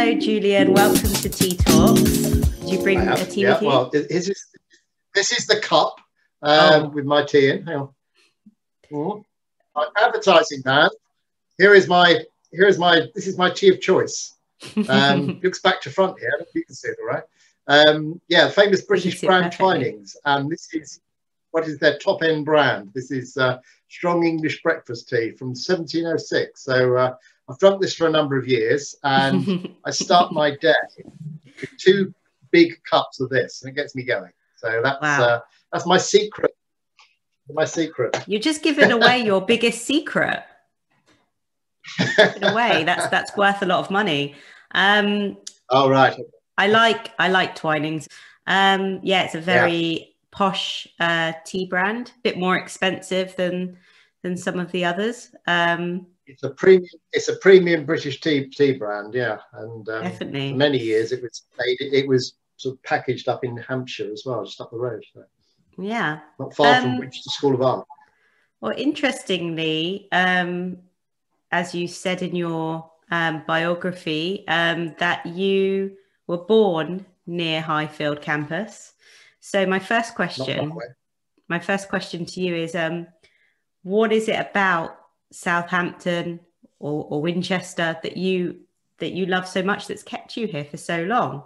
Hello, Julian. Welcome to Tea Talks. Did you bring a tea with you? Well, this is the cup with my tea in. Hang on. My advertising man. This is my tea of choice. Looks back to front here. I don't know if you can see it all right. Famous British brand Twinings. And this is what is their top end brand. This is strong English breakfast tea from 1706. So I've drunk this for a number of years, and I start my day with 2 big cups of this, and it gets me going. So that's my secret. My secret. You're just giving away your biggest secret. In a way, that's worth a lot of money. Oh right. I like Twinings. It's a very posh tea brand, a bit more expensive than some of the others. It's a premium British tea brand, and definitely. For many years it was sort of packaged up in Hampshire as well, just up the road. So. Yeah, not far from Winchester School of Art. Well, interestingly, as you said in your biography, that you were born near Highfield campus. So my first question to you is, what is it about Southampton or Winchester that you love so much that's kept you here for so long?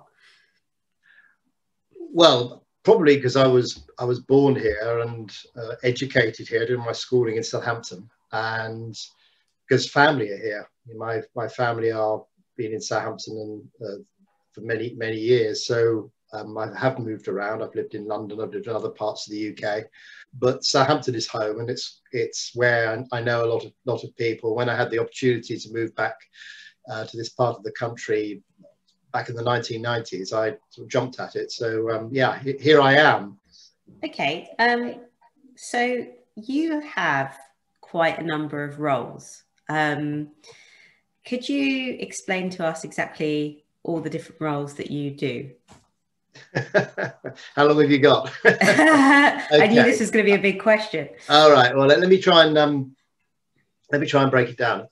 Well, probably because I was born here and educated here, doing my schooling in Southampton, and because family are here. My family are been in Southampton and for many years. So I have moved around. I've lived in London. I've lived in other parts of the UK, but Southampton is home, and it's where I know a lot of people. When I had the opportunity to move back to this part of the country back in the 1990s, I sort of jumped at it. So here I am. Okay, so you have quite a number of roles. Could you explain to us exactly all the different roles that you do? How long have you got? Okay. I knew this was going to be a big question. All right. Well, let me try and break it down.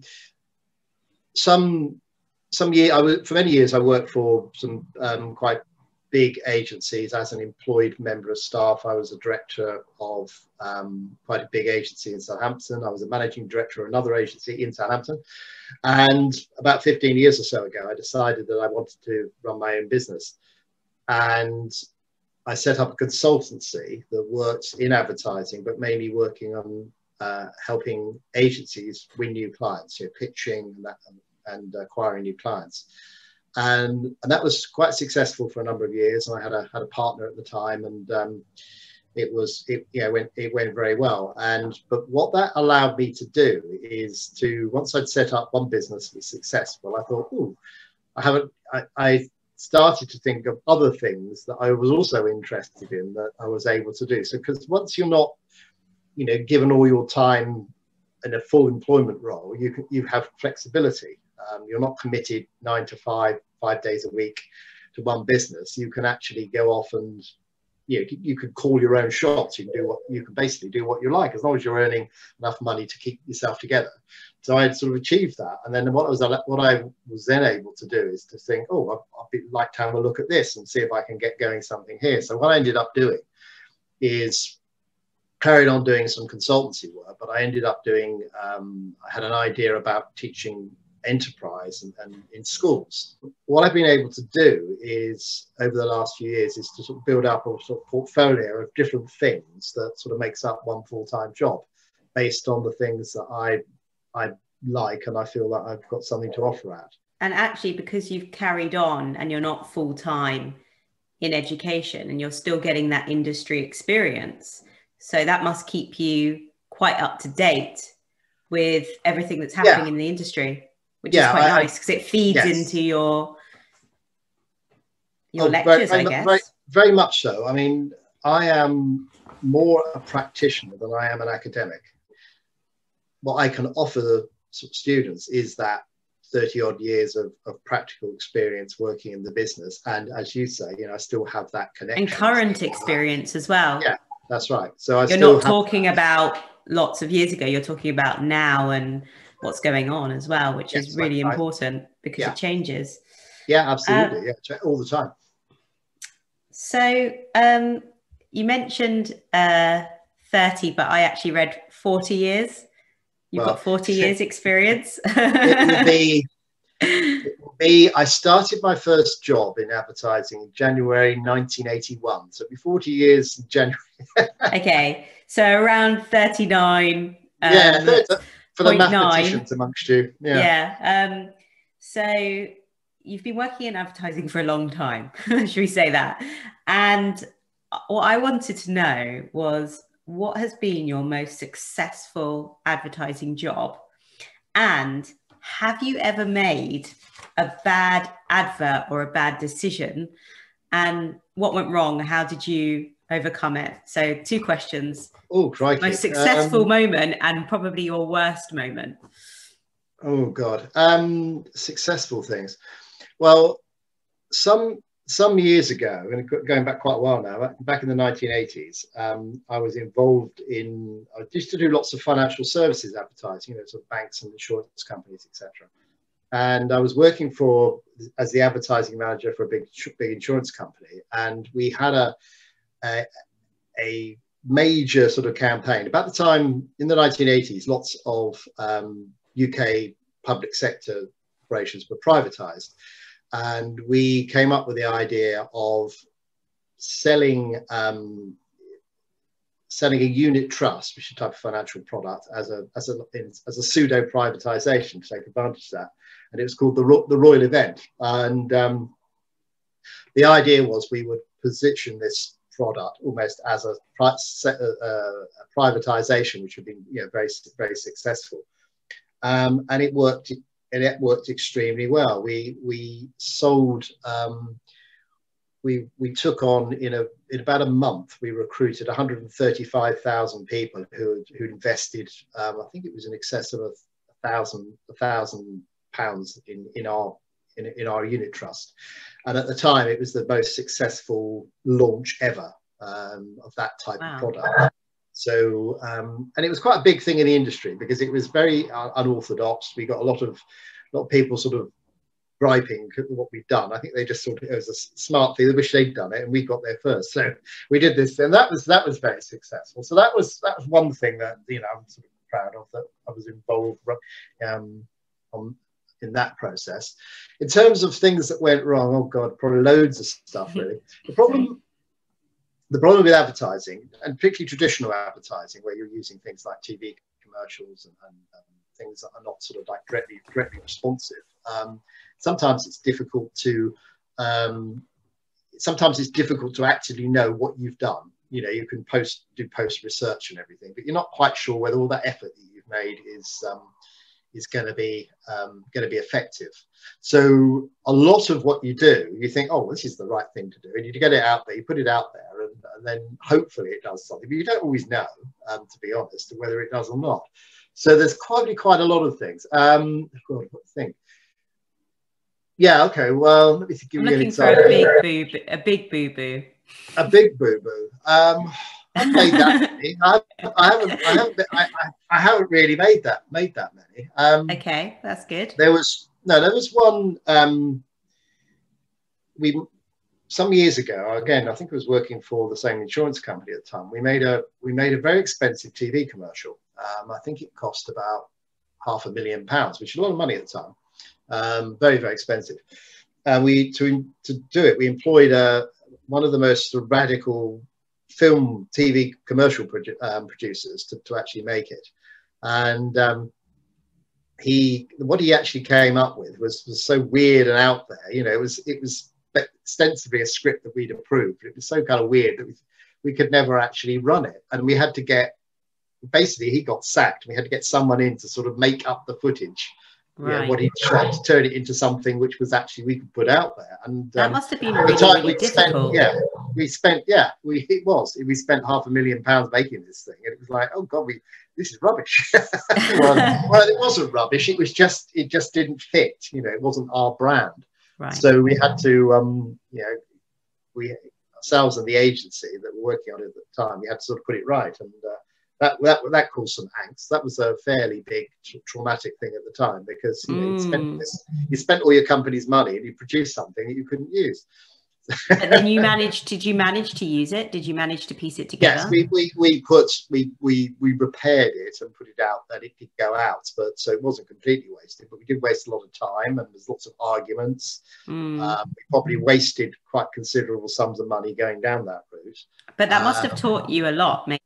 For many years I worked for some quite big agencies as an employed member of staff. I was a director of quite a big agency in Southampton. I was a managing director of another agency in Southampton. And about 15 years or so ago, I decided that I wanted to run my own business. And I set up a consultancy that works in advertising, but mainly working on helping agencies win new clients, pitching and acquiring new clients. And that was quite successful for a number of years. And I had a partner at the time, and it went very well. But what that allowed me to do is once I'd set up one business that was successful, I thought, I started to think of other things that I was also interested in that I was able to do. So because once you're not, given all your time in a full employment role, you have flexibility. You're not committed 9 to 5 days a week to one business. You can actually go off and you could call your own shots. You can basically do what you like as long as you're earning enough money to keep yourself together. So I had sort of achieved that, and then what I was then able to do is to think, I'd like to have a look at this and see if I can get going something here. So what I ended up doing is carried on doing some consultancy work, but I ended up doing. I had an idea about teaching enterprise and in schools. What I've been able to do is over the last few years is to sort of build up a sort of portfolio of different things that sort of makes up one full-time job based on the things that I like and I feel that I've got something to offer at. And actually, because you've carried on and you're not full-time in education and you're still getting that industry experience, so that must keep you quite up to date with everything that's happening in the industry. Which is quite nice because it feeds into your lectures, I guess. Very much so. I mean, I am more a practitioner than I am an academic. What I can offer the students is that 30 odd years of practical experience working in the business. And as you say, I still have that connection. And current experience as well. Yeah, that's right. So you're not talking about lots of years ago, you're talking about now and what's going on as well, which is really important because it changes. Yeah, absolutely. Yeah, all the time. So you mentioned 30, but I actually read 40 years. You've got 40 years experience. It will be, I started my first job in advertising in January 1981. So it'll be 40 years in January. Okay, so around 39. For the mathematicians amongst you. Yeah. So you've been working in advertising for a long time, should we say that? And what I wanted to know was, what has been your most successful advertising job? And have you ever made a bad advert or a bad decision? And what went wrong? How did you overcome it? So 2 questions. Oh, crikey. Most successful moment and probably your worst moment. Oh, God. Successful things. Well, some years ago, and going back quite a while now, back in the 1980s, I was involved in, I used to do lots of financial services advertising, sort of banks and insurance companies, etc. And I was working as the advertising manager for a big insurance company. And we had a major sort of campaign. About the time in the 1980s, lots of UK public sector operations were privatized. And we came up with the idea of selling a unit trust, which is a type of financial product, as a pseudo privatization to take advantage of that. And it was called the Royal Event. And the idea was we would position this product almost as a privatization, which would be very, very successful. And it worked. And it worked extremely well. We sold. We took on in about a month. We recruited 135,000 people who invested. I think it was in excess of £1,000 in our unit trust. And at the time, it was the most successful launch ever of that type of product. So, and it was quite a big thing in the industry because it was very unorthodox. We got a lot of people sort of griping at what we'd done. I think they just thought it was a smart thing. They wish they'd done it, and we got there first. So we did this, and that was very successful. So that was one thing that I'm sort of proud of, that I was involved in that process. In terms of things that went wrong, oh God, probably loads of stuff really. The problem with advertising, and particularly traditional advertising, where you're using things like TV commercials and things that are not sort of like directly responsive, sometimes it's difficult to actually know what you've done. You can do post research and everything, but you're not quite sure whether all that effort that you've made is going to be effective. So a lot of what you do, you think, oh, this is the right thing to do, and you get it out there, you put it out there, and then hopefully it does something. But you don't always know, to be honest, whether it does or not. So there's quite a lot of things. God, what to think? Yeah. Okay. Well, let me give you an example. A big boo boo. A big boo boo. I've made that many. I haven't really made that many. Okay, that's good. There was one. Some years ago, again, I think I was working for the same insurance company at the time. We made a very expensive TV commercial. I think it cost about £500,000, which is a lot of money at the time. Very, very expensive. And to do it, we employed one of the most radical film TV commercial producers to actually make it. And what he actually came up with was so weird and out there. It was ostensibly a script that we'd approved. It was so kind of weird that we could never actually run it. And we had to basically he got sacked. We had to get someone in to sort of make up the footage. Right. What he tried to turn it into something which was actually we could put out there. And that must have been really difficult. We spent £500,000 making this thing, and it was like, oh God, this is rubbish. well, it wasn't rubbish. It just didn't fit. It wasn't our brand. Right. So we had to, we ourselves and the agency that were working on it at the time, we had to sort of put it right. And that caused some angst. That was a fairly big traumatic thing at the time, because you spent all your company's money and you produced something that you couldn't use. But then did you manage to use it? Did you manage to piece it together? Yes, we repaired it and put it out, that it did go out, but so it wasn't completely wasted, but we did waste a lot of time, and there's lots of arguments. We probably wasted quite considerable sums of money going down that route. But that must have taught you a lot, maybe.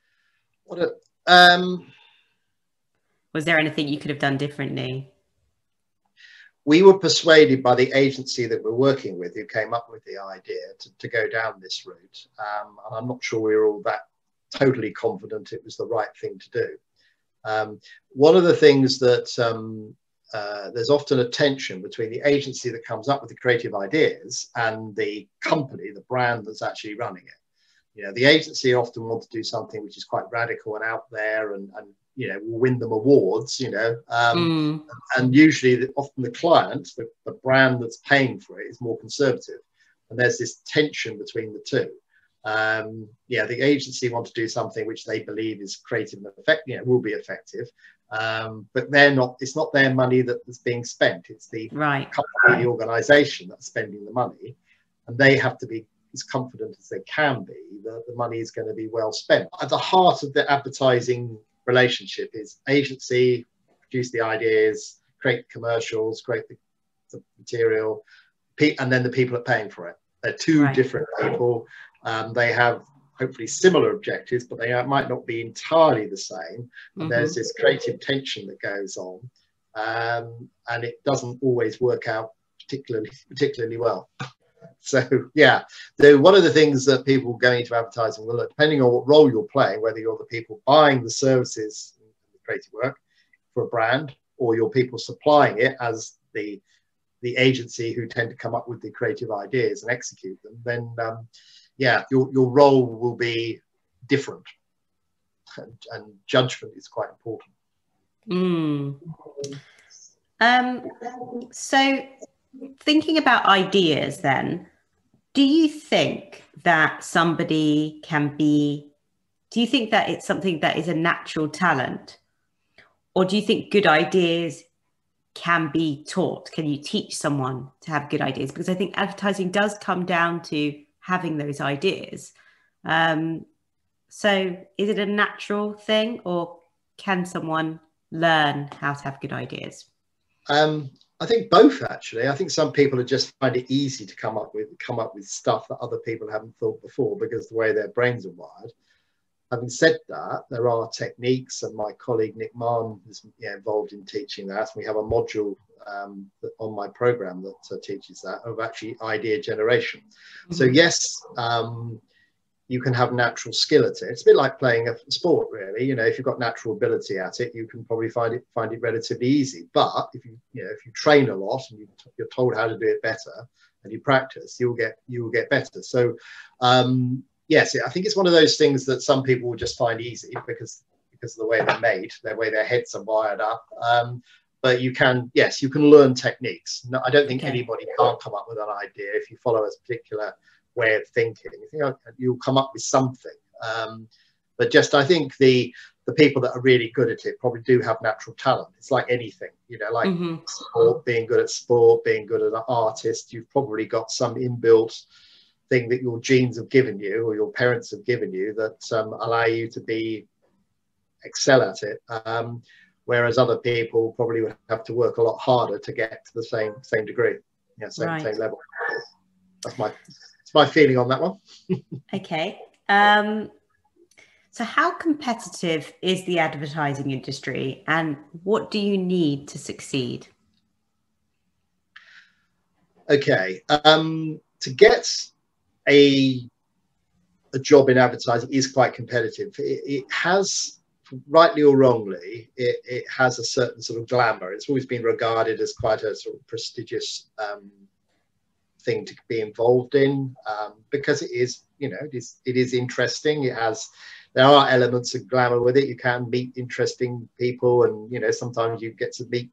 Was there anything you could have done differently? We were persuaded by the agency that we're working with, who came up with the idea to go down this route. And I'm not sure we were all that totally confident it was the right thing to do. One of the things that there's often a tension between the agency that comes up with the creative ideas and the company, the brand that's actually running it. You know, the agency often want to do something which is quite radical and out there, and you know, will win them awards, you know, and usually often the client, the brand that's paying for it, is more conservative, and there's this tension between the two. Yeah, the agency want to do something which they believe is creative and effective, you know, will be effective, but they're not. It's not their money that's being spent. It's the company, the organisation that's spending the money, and they have to be as confident as they can be that the money is going to be well spent. At the heart of the advertising relationship is agency, produce the ideas, create commercials, create the material, and then the people are paying for it. They're two different people. They have hopefully similar objectives, but they might not be entirely the same. And there's this creative tension that goes on, and it doesn't always work out particularly well. So yeah, one of the things that people going into advertising will, depending on what role you're playing, whether you're the people buying the services, the creative work for a brand, or you're people supplying it as the agency who tend to come up with the creative ideas and execute them, then yeah, your role will be different, and judgment is quite important. So thinking about ideas then, do you think that do you think that it's something that is a natural talent? Or do you think good ideas can be taught? Can you teach someone to have good ideas? Because I think advertising does come down to having those ideas. So is it a natural thing, or can someone learn how to have good ideas? I think both, actually. I think some people just find it easy to come up with stuff that other people haven't thought before, because the way their brains are wired. Having said that, there are techniques, and my colleague Nick Mann is involved in teaching that. We have a module on my program that teaches that, of actually idea generation. So yes, you can have natural skill at it. It's a bit like playing a sport, really. You know, if you've got natural ability at it, you can probably find it relatively easy. But if you train a lot and you're told how to do it better, and you practice, you will get better. So yes, I think it's one of those things that some people will just find easy because of the way they're made, the way their heads are wired up. But you can learn techniques. No, I don't think anybody can't come up with an idea if you follow a particular way of thinking. You'll come up with something. But just, I think the people that are really good at it probably do have natural talent. It's like anything, you know, like sport, being good at sport, being good at an artist. You've probably got some inbuilt thing that your genes have given you, or your parents have given you, that allow you to excel at it. Whereas other people probably would have to work a lot harder to get to the same degree, same level. That's my feeling on that one. Okay. So how competitive is the advertising industry, and what do you need to succeed? Okay. To get a job in advertising is quite competitive. It has, rightly or wrongly, it has a certain sort of glamour. It's always been regarded as quite a sort of prestigious thing to be involved in, because it is, it is interesting. There are elements of glamour with it. You can meet interesting people, and sometimes you get to meet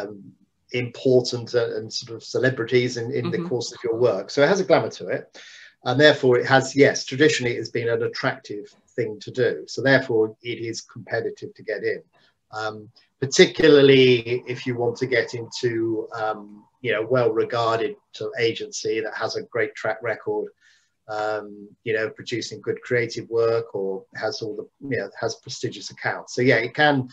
important and sort of celebrities in the course of your work. So it has a glamour to it. And therefore it has, yes, traditionally it's been an attractive thing to do. So therefore it is competitive to get in. Particularly if you want to get into, you know, well-regarded agency that has a great track record, you know, producing good creative work, or has all the, you know, has prestigious accounts. So yeah, it can,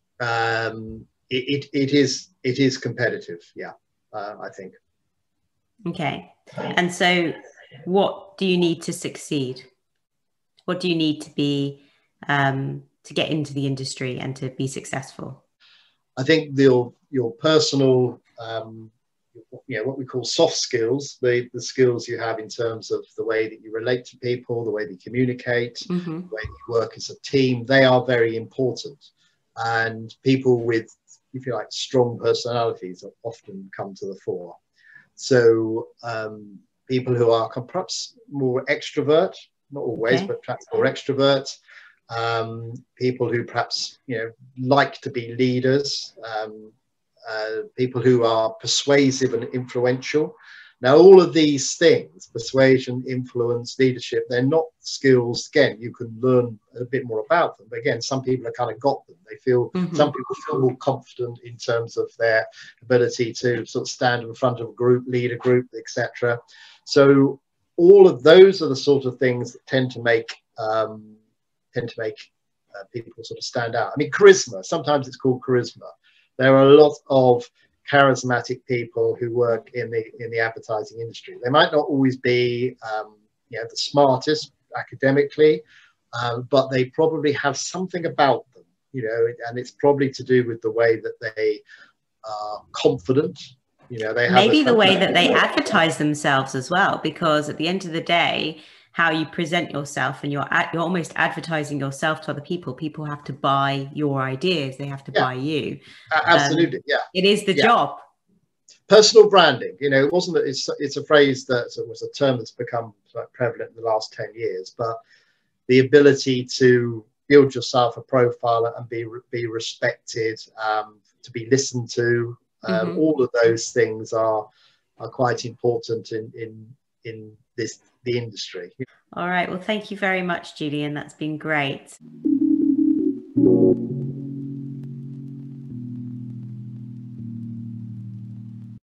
it is competitive. Yeah, I think. Okay. And so what do you need to succeed? What do you need to be, to get into the industry and to be successful? I think your personal, you know, what we call soft skills, the skills you have in terms of the way that you relate to people, the way that you communicate, Mm-hmm. the way you work as a team, they are very important. And people with, if you like, strong personalities often come to the fore. So people who are perhaps more extrovert, not always, but perhaps more extrovert, people who perhaps, you know, like to be leaders, people who are persuasive and influential. Now, all of these things, persuasion, influence, leadership, they're not skills, again, you can learn a bit more about them. But again, some people have kind of got them. They feel, some people feel more confident in terms of their ability to sort of stand in front of a group, lead a group, etc. So all of those are the sort of things that tend to make people sort of stand out. I mean, charisma, sometimes it's called charisma. There are a lot of charismatic people who work in the advertising industry. They might not always be, you know, the smartest academically, but they probably have something about them, you know, and it's probably to do with the way that they are confident. You know, they have maybe the way that they advertise themselves as well, because at the end of the day, how you present yourself, and you're almost advertising yourself to other people. People have to buy your ideas. They have to buy you. Absolutely. Yeah. It is the job. Personal branding, you know, it wasn't, it's a phrase that was a term that's become prevalent in the last 10 years, but the ability to build yourself a profile and be respected, to be listened to, all of those things are quite important in the industry. All right. Well, thank you very much, Julian. That's been great.